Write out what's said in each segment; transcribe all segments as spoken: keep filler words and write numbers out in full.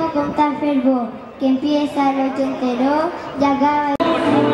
canta con tal fervor que empieza el ocho entero y acaba el...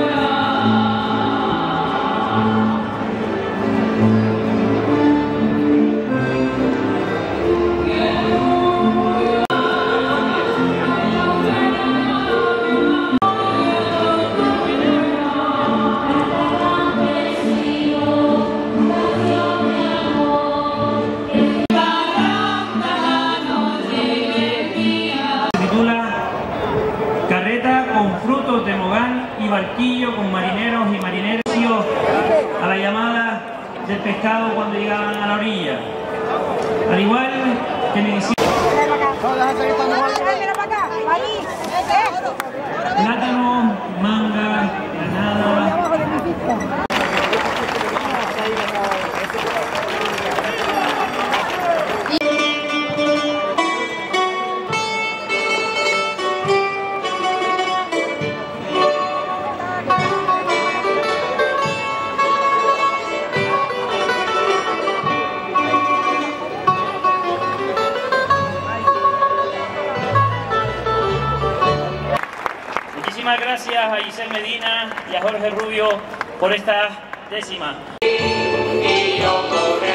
Con frutos de mogán y barquillo, con marineros y marineros a la llamada del pescado cuando llegaban a la orilla. Al igual que me decía plátano, manga, granada. Muchísimas gracias a Giselle Medina y a Jorge Rubio por esta décima. Y yo